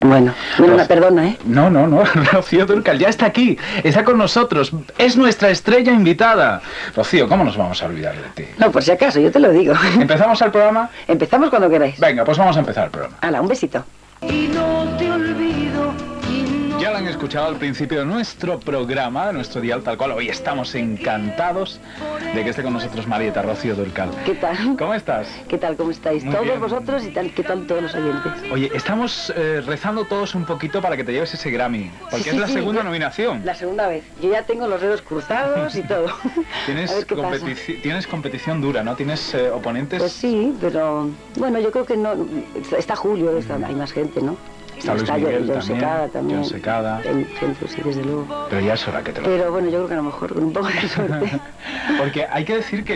Bueno, perdona, ¿eh? No, Rocío Dúrcal ya está aquí, está con nosotros, es nuestra estrella invitada. Rocío, ¿cómo nos vamos a olvidar de ti? No, por si acaso, yo te lo digo. ¿Empezamos el programa? Empezamos cuando queráis. Venga, pues vamos a empezar el programa. Hala, un besito. Y no te olvido. Ya lo han escuchado al principio de nuestro programa, de nuestro Dial Tal Cual. Hoy estamos encantados de que esté con nosotros Marieta, Rocío Dúrcal. ¿Qué tal? ¿Cómo estás? ¿Qué tal? ¿Cómo estáis? Muy Todos bien. vosotros y tal, ¿qué tal todos los oyentes? Oye, estamos rezando todos un poquito para que te lleves ese Grammy, porque Sí, es la sí, segunda yo- nominación. La segunda vez. Yo ya tengo los dedos cruzados y todo. Tienes, A ver qué pasa. tienes competición dura, ¿no? Tienes oponentes. Pues sí, pero bueno, yo creo que no. Está Julio, hay más gente, ¿no? Está Luis Miguel John Secada también. John Secada. Hay gente, sí, desde luego. Pero ya es hora que te lo... Pero bueno, yo creo que a lo mejor con un poco de suerte. Porque hay que decir que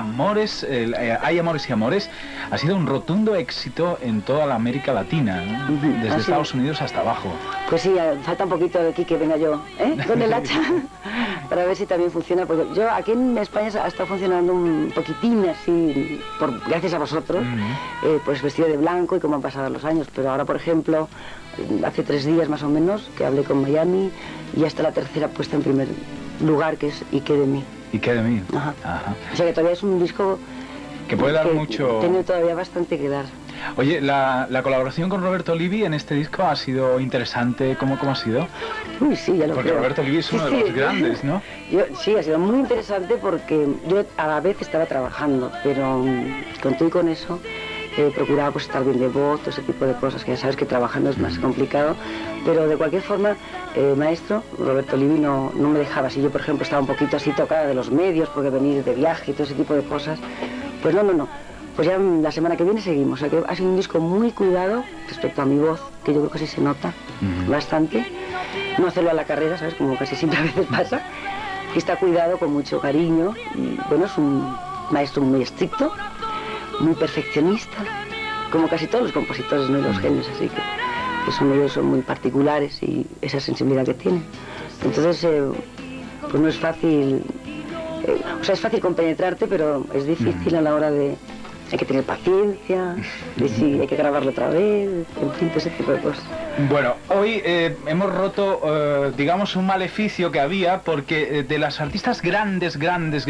Hay Amores y Amores ha sido un rotundo éxito en toda la América Latina, ¿no? Ujú, Desde ha sido. Estados Unidos hasta abajo. Pues sí, falta un poquito de aquí que venga yo, ¿eh? Con el hacha, para ver si también funciona, porque yo aquí en España ha estado funcionando un poquitín así, gracias a vosotros, pues vestido de blanco y como han pasado los años, pero ahora, por ejemplo, hace 3 días más o menos que hablé con Miami y ya está la tercera puesta en primer lugar, que es ¿Y qué de mí? ¿Y qué de mí? Ajá. Ajá. O sea que todavía es un disco Que puede dar que mucho... tiene todavía bastante que dar. Oye, la colaboración con Roberto Livi en este disco ha sido interesante. ¿Cómo ha sido? Uy, sí, ya lo Porque creo. Roberto Livi es uno de los grandes, ¿no? Sí, ha sido muy interesante porque yo a la vez estaba trabajando, pero con todo y con eso procuraba pues estar bien de voz, todo ese tipo de cosas, que ya sabes que trabajando es más complicado, pero de cualquier forma, maestro, Roberto Livi no me dejaba. Si yo, por ejemplo, estaba un poquito así tocada de los medios, porque venir de viaje y todo ese tipo de cosas, pues no. Pues ya la semana que viene seguimos. O sea que ha sido un disco muy cuidado respecto a mi voz, que yo creo que sí se nota bastante. No hacerlo a la carrera, ¿sabes? Como casi siempre a veces pasa. Que está cuidado con mucho cariño. Y bueno, es un maestro muy estricto, muy perfeccionista, como casi todos los compositores, ¿no? Y los genios, así que ellos son muy particulares y esa sensibilidad que tienen. Entonces, pues no es fácil. O sea, es fácil compenetrarte, pero es difícil a la hora de... Hay que tener paciencia, de si hay que grabarlo otra vez, en fin, ese tipo de cosas. Bueno, hoy hemos roto, digamos, un maleficio que había, porque de las artistas grandes,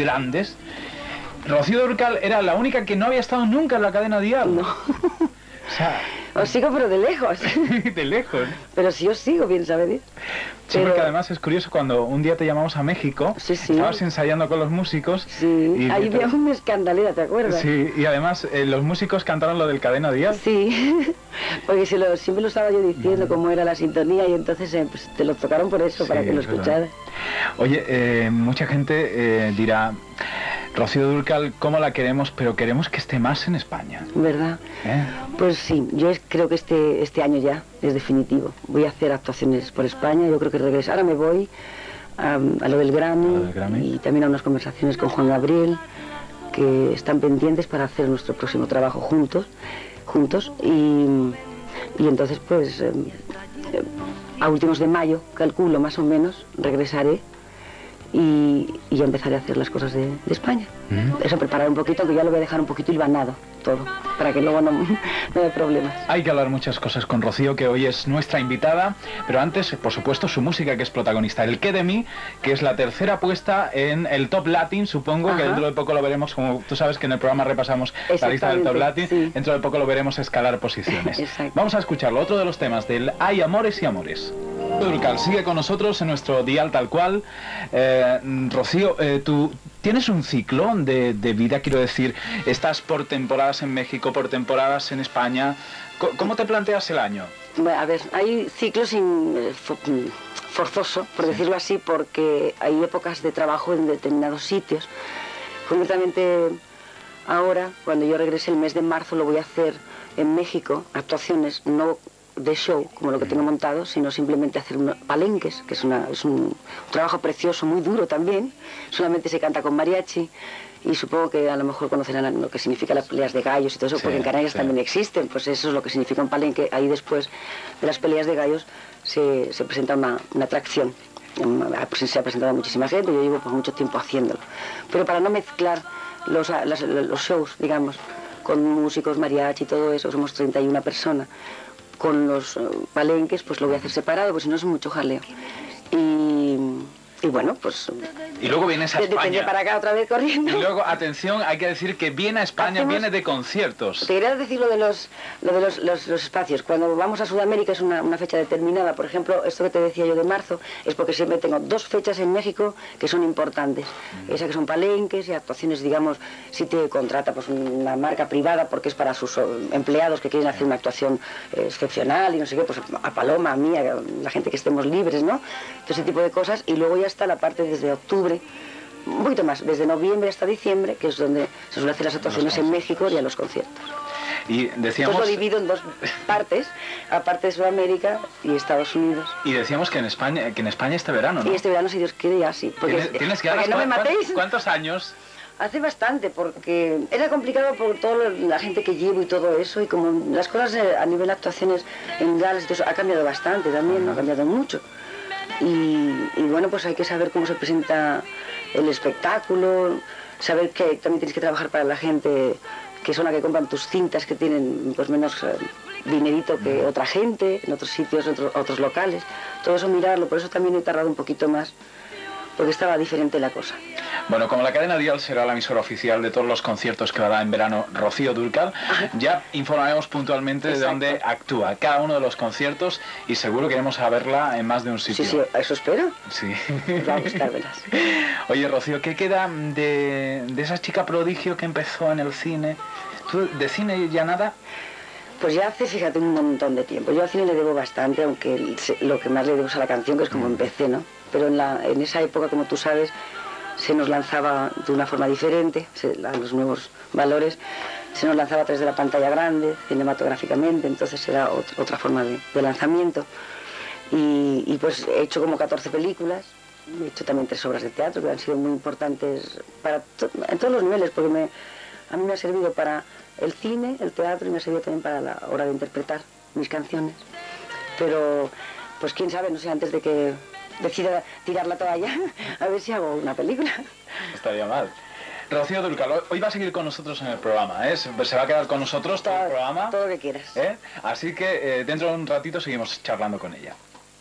Rocío Dúrcal era la única que no había estado nunca en la cadena Dial. No. O sea, Os sigo, pero de lejos. de lejos. Pero si os sigo, bien sabéis. Sí, porque además es curioso, cuando un día te llamamos a México, Sí. estabas ensayando con los músicos. Sí, y ahí había una escandalera, ¿te acuerdas? Sí, y además los músicos cantaron lo del cadena Dial. Sí, porque siempre lo estaba yo diciendo cómo era la sintonía y entonces pues, te lo tocaron por eso, Sí, para que lo es verdad. escucharas. Oye, mucha gente dirá, Rocío Dúrcal, ¿cómo la queremos? Pero queremos que esté más en España. ¿Verdad? ¿Eh? Pues sí, yo creo que este año ya es definitivo. Voy a hacer actuaciones por España, yo creo que regreso. Ahora me voy a lo del Grammy y también a unas conversaciones con Juan Gabriel, que están pendientes para hacer nuestro próximo trabajo juntos y entonces pues a últimos de mayo, calculo más o menos, regresaré y ya empezaré a hacer las cosas de España. Eso, preparar un poquito, que ya lo voy a dejar un poquito hilvanado todo, para que luego no haya problemas. Hay que hablar muchas cosas con Rocío, que hoy es nuestra invitada, pero antes, por supuesto, su música, que es protagonista. El ¿Qué de mí?, que es la tercera puesta en el Top Latin, supongo. Ajá. Que dentro de poco lo veremos, como tú sabes que en el programa repasamos la lista del Top Exactamente, Latin, sí. dentro de poco lo veremos escalar posiciones. Exacto. Vamos a escucharlo, otro de los temas del Hay Amores y Amores. Dúrcal sigue con nosotros en nuestro Dial Tal Cual. Rocío, tú tienes un ciclo de vida, quiero decir, estás por temporadas en México, por temporadas en España. ¿Cómo te planteas el año? Bueno, a ver, hay ciclos forzoso, por decirlo así, porque hay épocas de trabajo en determinados sitios. Concretamente ahora, cuando yo regrese el mes de marzo, lo voy a hacer en México, actuaciones no de show, como lo que tengo montado, sino simplemente hacer palenques, que es un trabajo precioso, muy duro también. Solamente se canta con mariachi y supongo que a lo mejor conocerán lo que significa las peleas de gallos y todo eso, Sí, porque en Canarias sí. también existen, pues eso es lo que significa un palenque. Ahí después de las peleas de gallos se presenta una atracción. Pues se ha presentado a muchísima gente, yo llevo pues mucho tiempo haciéndolo. Pero para no mezclar los shows, digamos, con músicos, mariachi y todo eso, somos 31 personas, con los palenques, pues lo voy a hacer separado, pues si no es mucho jaleo. Y bueno, pues... Y luego vienes a España. Depende para acá otra vez corriendo. Y luego, atención, hay que decir que viene a España, viene de conciertos. Te quería decir lo de los espacios. Cuando vamos a Sudamérica es una fecha determinada. Por ejemplo, esto que te decía yo de marzo, es porque siempre tengo 2 fechas en México que son importantes. Esas que son palenques y actuaciones, digamos, si te contrata pues una marca privada porque es para sus empleados que quieren hacer una actuación excepcional y no sé qué, pues a Paloma, a mí, a la gente que estemos libres, ¿no? Todo ese tipo de cosas. Y luego ya está la parte desde octubre, un poquito más, desde noviembre hasta diciembre, que es donde se suelen hacer las actuaciones en México y a los conciertos. Y decíamos... Entonces lo divido en 2 partes, aparte de Sudamérica y Estados Unidos. Y decíamos que en España este verano, ¿no? Y este verano, si Dios quiere, ya sí. Porque, ¿Tienes que no me matéis. ¿Cuántos años? Hace bastante, porque era complicado por toda la gente que llevo y todo eso, y como las cosas a nivel de actuaciones en galas y todo eso, ha cambiado bastante también, ¿no? Ha cambiado mucho. Y bueno, pues hay que saber cómo se presenta el espectáculo, saber que también tienes que trabajar para la gente que son la que compran tus cintas, que tienen pues menos dinerito que otra gente, en otros sitios, otros locales. Todo eso mirarlo, por eso también he tardado un poquito más, porque estaba diferente la cosa. Bueno, como la cadena Dial será la emisora oficial de todos los conciertos que va a dar en verano Rocío Dúrcal, ya informaremos puntualmente de dónde actúa cada uno de los conciertos y seguro que iremos a verla en más de un sitio. Sí, eso espero. Sí. Va a gustar, verás. Oye, Rocío, ¿qué queda de esa chica prodigio que empezó en el cine? ¿Tú de cine ya nada? Pues ya hace, fíjate, un montón de tiempo. Yo al cine le debo bastante, aunque lo que más le debo es a la canción, que es como empecé, ¿no? Pero en esa época, como tú sabes, se nos lanzaba de una forma diferente, los nuevos valores, se nos lanzaba a través de la pantalla grande, cinematográficamente, entonces era otra forma de lanzamiento. Y pues he hecho como 14 películas, he hecho también 3 obras de teatro que han sido muy importantes en todos los niveles, porque a mí me ha servido para el cine, el teatro, y me ha servido también para la hora de interpretar mis canciones. Pero, pues quién sabe, no sé, antes de que decida tirar la toalla, a ver si hago una película. Estaría mal. Rocío Dúrcal, hoy va a seguir con nosotros en el programa, ¿eh? Se va a quedar con nosotros todo el programa. Todo lo que quieras. Así que dentro de un ratito seguimos charlando con ella.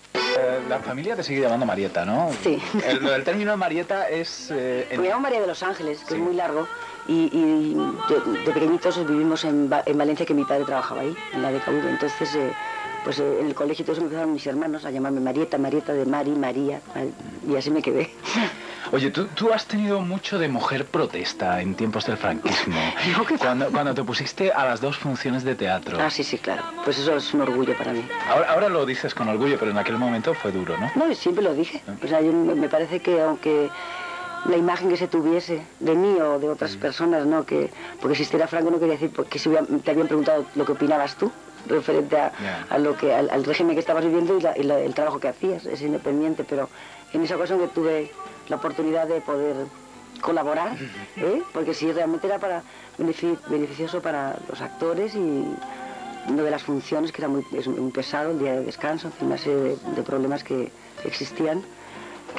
La familia te sigue llamando Marieta, ¿no? Sí. El término de Marieta es... Me llamo María de los Ángeles, que es muy largo, y de pequeñitos vivimos en Valencia, que mi padre trabajaba ahí, en la DKV, entonces... pues en el colegio todos empezaron mis hermanos a llamarme Marieta, Marieta de Mari, María, y así me quedé. Oye, tú has tenido mucho de mujer protesta en tiempos del franquismo. No, cuando te pusiste a las 2 funciones de teatro. Ah, sí, claro. Pues eso es un orgullo para mí. Ahora lo dices con orgullo, pero en aquel momento fue duro, ¿no? No, siempre lo dije. O sea, me parece que aunque la imagen que se tuviese de mí o de otras personas, ¿no? Porque existiera Franco no quería decir porque te habían preguntado lo que opinabas tú, referente al régimen que estabas viviendo y el trabajo que hacías, es independiente, pero en esa ocasión que tuve la oportunidad de poder colaborar, porque sí, realmente era beneficioso para los actores y uno de las funciones que era muy pesado, el día de descanso, una serie de problemas que existían, que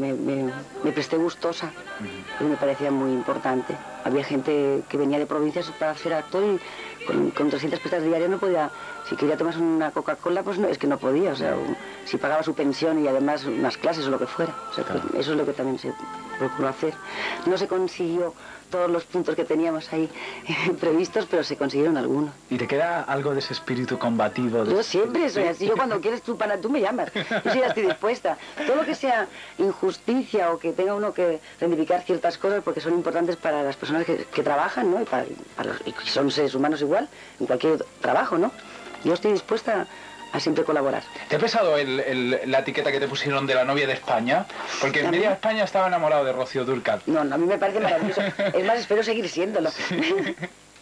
me presté gustosa y me parecía muy importante. Había gente que venía de provincias para ser actor y con 300 pesetas diarias no podía, si quería tomarse una Coca-Cola, pues no, es que no podía, o sea, si pagaba su pensión y además unas clases o lo que fuera, o sea, claro. Eso es lo que también se procuró hacer. No se consiguió todos los puntos que teníamos ahí previstos, pero se consiguieron algunos. ¿Y te queda algo de ese espíritu combativo? Yo siempre soy así, yo cuando quieres tú me llamas, yo sí ya estoy dispuesta. Todo lo que sea injusticia o que tenga uno que reivindicar ciertas cosas porque son importantes para las personas que trabajan, ¿no? Y que son seres humanos igual, en cualquier trabajo, ¿no? Yo estoy dispuesta a siempre colaborar. ¿Te ha pesado la etiqueta que te pusieron de la novia de España? Porque en media España estaba enamorado de Rocío Dúrcal. No, a mí me parece maravilloso. Es más, espero seguir siéndolo. Sí.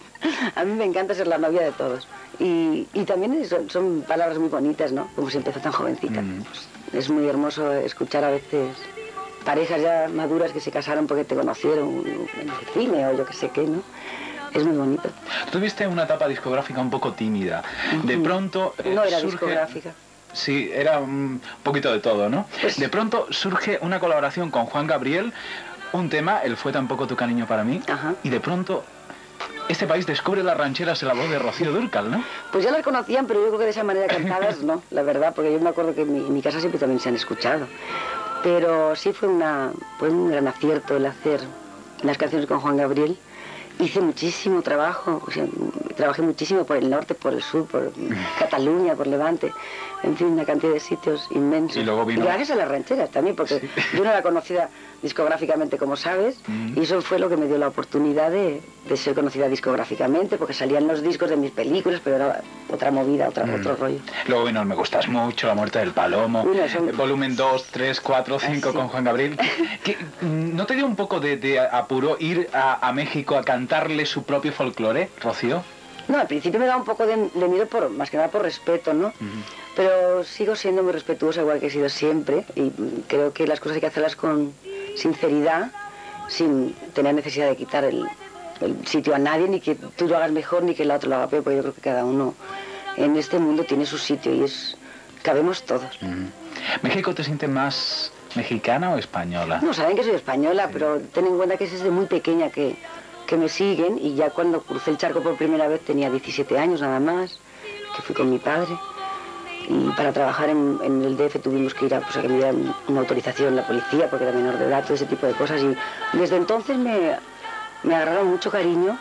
A mí me encanta ser la novia de todos. Y también son palabras muy bonitas, ¿no? Como se empezó tan jovencita. Pues es muy hermoso escuchar a veces parejas ya maduras que se casaron porque te conocieron en el cine o yo que sé qué, ¿no? Es muy bonito. Tuviste una etapa discográfica un poco tímida. De pronto no era discográfica. Sí, era un poquito de todo, ¿no? Pues... De pronto surge una colaboración con Juan Gabriel, un tema, El fue tan poco tu cariño para mí, y de pronto este país descubre las rancheras en la voz de Rocío Dúrcal, ¿no? Pues ya las conocían, pero yo creo que de esa manera cantadas no, la verdad, porque yo me acuerdo que en mi casa siempre también se han escuchado. Pero sí fue un gran acierto el hacer las canciones con Juan Gabriel. Hice muchísimo trabajo, o sea, trabajé muchísimo por el norte, por el sur, por Cataluña, por Levante, en fin, una cantidad de sitios inmensos. Y luego vino... Y gracias a las rancheras también, porque yo no era conocida discográficamente, como sabes, y eso fue lo que me dio la oportunidad de ser conocida discográficamente, porque salían los discos de mis películas, pero era otra movida, otro rollo. Luego vino Me gustas mucho, La muerte del palomo, volumen 2, 3, 4, 5 con Juan Gabriel. ¿No te dio un poco de apuro ir a México a cantarle su propio folclore, Rocío? No, al principio me da un poco de miedo, más que nada por respeto, ¿no? Pero sigo siendo muy respetuosa, igual que he sido siempre, y creo que las cosas hay que hacerlas con sinceridad, sin tener necesidad de quitar el sitio a nadie, ni que tú lo hagas mejor, ni que el otro lo haga peor, porque yo creo que cada uno en este mundo tiene su sitio y cabemos todos. ¿México te sientes más mexicana o española? No, saben que soy española, pero ten en cuenta que es desde muy pequeña que me siguen, y ya cuando crucé el charco por primera vez tenía 17 años nada más, que fui con mi padre. Y para trabajar en el DF tuvimos que ir a que me dieran una autorización la policía, porque era menor de edad, todo ese tipo de cosas. Y desde entonces me agarraron mucho cariño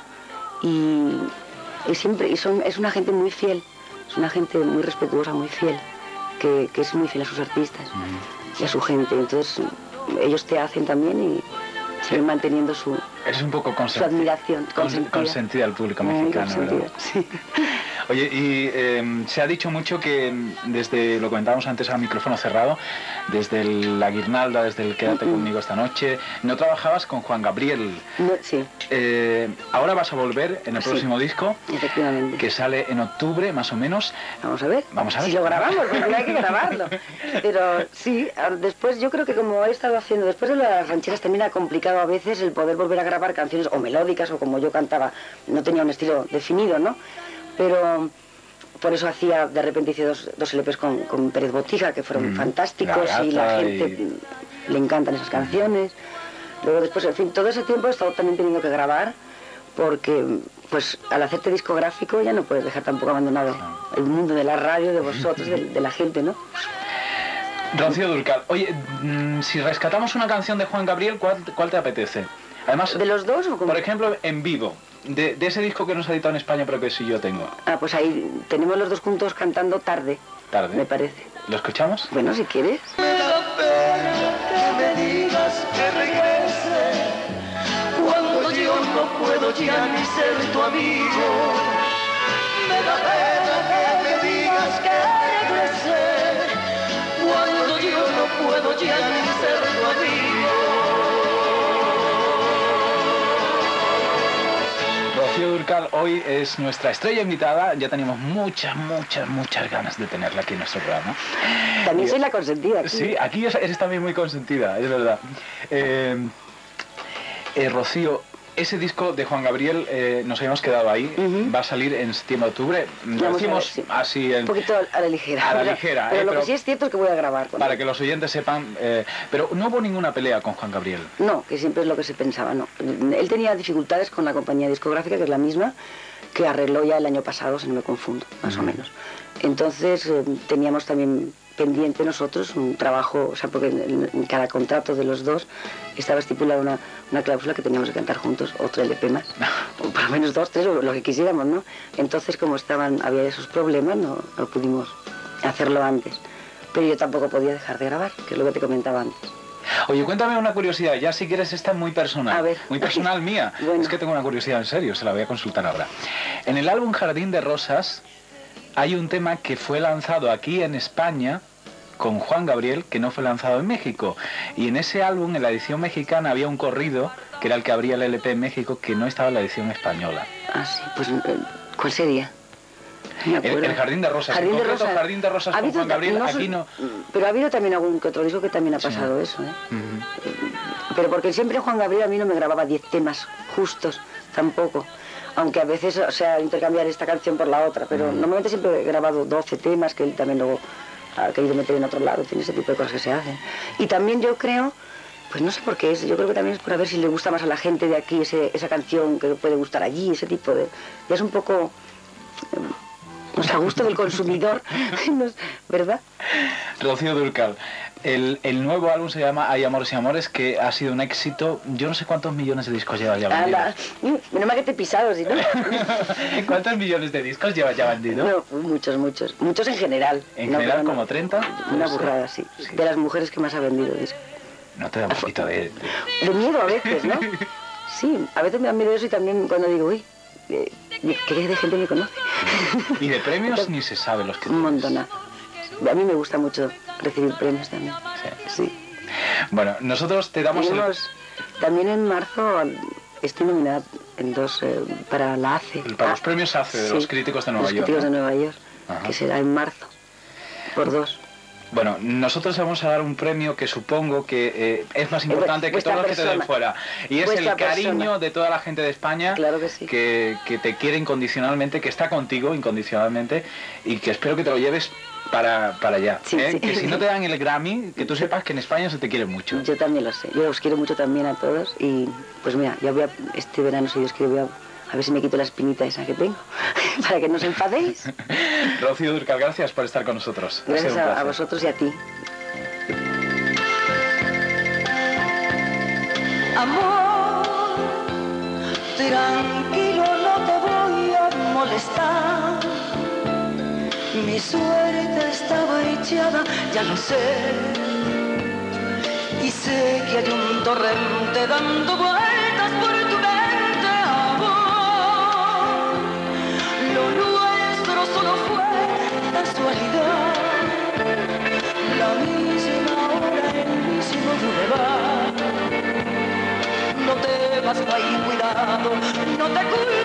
y siempre es una gente muy fiel, es una gente muy respetuosa, muy fiel, que es muy fiel a sus artistas y a su gente. Entonces ellos te hacen también y siguen manteniendo su... Eres un poco su admiración, consentida al público mexicano, ¿verdad? Sí. Oye, y se ha dicho mucho que desde, lo comentábamos antes a micrófono cerrado, desde La Guirnalda, desde el Quédate conmigo esta noche, no trabajabas con Juan Gabriel. No, sí. Ahora vas a volver en el próximo disco, efectivamente, que sale en octubre, más o menos. Vamos a ver. Vamos a ver. Si lo grabamos, porque no hay que grabarlo. Pero sí, después yo creo que como he estado haciendo, después de las rancheras también ha complicado a veces el poder volver a grabar canciones o melódicas o como yo cantaba, no tenía un estilo definido, ¿no? Pero por eso de repente hice dos LPs con Pérez Botija, que fueron fantásticos, y la gente le encantan esas canciones. Luego después, en fin, todo ese tiempo he estado también teniendo que grabar, porque pues al hacerte discográfico ya no puedes dejar tampoco abandonado el mundo de la radio, de vosotros, de la gente, ¿no? Rocío Dúrcal, oye, si rescatamos una canción de Juan Gabriel, ¿cuál te apetece? Además, ¿de los dos o cómo? Por ejemplo, en vivo, de ese disco que no se ha editado en España, pero que sí yo tengo. Ah, pues ahí tenemos los dos juntos cantando Tarde. Tarde. Me parece. ¿Lo escuchamos? Bueno, si quieres. Me da pena que me digas que regrese, cuando yo no puedo ya ni ser tu amigo. Me da pena que me digas que regrese, cuando yo no puedo ya ni ser tu amigo. Rocío Dúrcal hoy es nuestra estrella invitada. Ya teníamos muchas ganas de tenerla aquí en nuestro programa. También soy la consentida aquí. Sí, aquí eres también muy consentida, es verdad. Rocío, ese disco de Juan Gabriel, nos habíamos quedado ahí, va a salir en septiembre-octubre. Lo decimos así un poquito a la ligera. A la ligera, pero lo que sí es cierto es que voy a grabar con para él, que los oyentes sepan, pero no hubo ninguna pelea con Juan Gabriel. No, que siempre es lo que se pensaba, no. Él tenía dificultades con la compañía discográfica, que es la misma que arregló ya el año pasado, si no me confundo, más o menos. Entonces teníamos también pendiente nosotros un trabajo, o sea, porque en cada contrato de los dos estaba estipulada una cláusula que teníamos que cantar juntos, otro LP más, o por lo menos 2, 3, o lo que quisiéramos, ¿no? Entonces, como había esos problemas, no pudimos hacerlo antes. Pero yo tampoco podía dejar de grabar, que es lo que te comentaba antes. Oye, cuéntame una curiosidad, ya si quieres esta muy personal. A ver. Muy personal mía. Bueno. Es que tengo una curiosidad en serio, se la voy a consultar ahora. En el álbum Jardín de Rosas hay un tema que fue lanzado aquí en España con Juan Gabriel, que no fue lanzado en México. Y en ese álbum, en la edición mexicana, había un corrido, que era el que abría el LP en México, que no estaba en la edición española. Ah, sí, pues ¿cuál sería? No el Jardín de Rosas. Jardín de Rosas. Jardín de Rosas con Juan Gabriel, aquí no... Pero ha habido también algún que otro disco que también ha pasado eso, ¿eh? Pero porque siempre Juan Gabriel a mí no me grababa 10 temas justos, tampoco. Aunque a veces, o sea, intercambiar esta canción por la otra, pero normalmente siempre he grabado 12 temas que él también luego ha querido meter en otro lado, tiene ese tipo de cosas que se hacen. Y también yo creo Pues no sé por qué es, yo creo que también es por a ver si le gusta más a la gente de aquí esa canción que puede gustar allí, ese tipo de... Ya es un poco... no sé, a gusto del consumidor, ¿verdad? Rocío Dúrcal, el nuevo álbum se llama Hay amores y amores, que ha sido un éxito. Yo no sé cuántos millones de discos llevas ya vendidos. Menos mal que te he pisado, si no... ¿Cuántos millones de discos llevas ya vendidos? No, muchos. Muchos en general. ¿En general como 30? Una burrada, sí. De las mujeres que más ha vendido discos. ¿No te da un poquito de miedo a veces, no? Sí, a veces me da miedo eso y también cuando digo, uy, ¿qué de gente me conoce? ¿Y de premios ni se sabe los que Un montón. A mí me gusta mucho recibir premios también. Sí. Bueno, nosotros te damos... También en marzo estoy nominada en 2 para la ACE. Para los premios ACE de los críticos de Nueva York. Los críticos de Nueva York, Ajá. Que será en marzo, por 2. Bueno, nosotros vamos a dar un premio que supongo que es más importante que todos los que te den fuera. Y es el cariño de toda la gente de España, claro que, sí. que te quiere incondicionalmente, que está contigo incondicionalmente y que espero que te lo lleves para allá. Sí, sí. Que si no te dan el Grammy, que tú sepas que en España se te quiere mucho. Yo también lo sé. Yo os quiero mucho también a todos y pues mira, ya este verano, si Dios quiere, voy a ver si me quito la espinita esa que tengo, para que no os enfadéis. Rocío Dúrcal, gracias por estar con nosotros. Gracias a vosotros y a ti. Amor, tranquilo, no te voy a molestar. Mi suerte estaba echada, ya lo sé. Y sé que hay un torrente dando vueltas por tu mente, amor. Lo nuestro solo fue casualidad. La misma hora, el mismo bulevar. No te vas, no hay cuidado, no te cuides.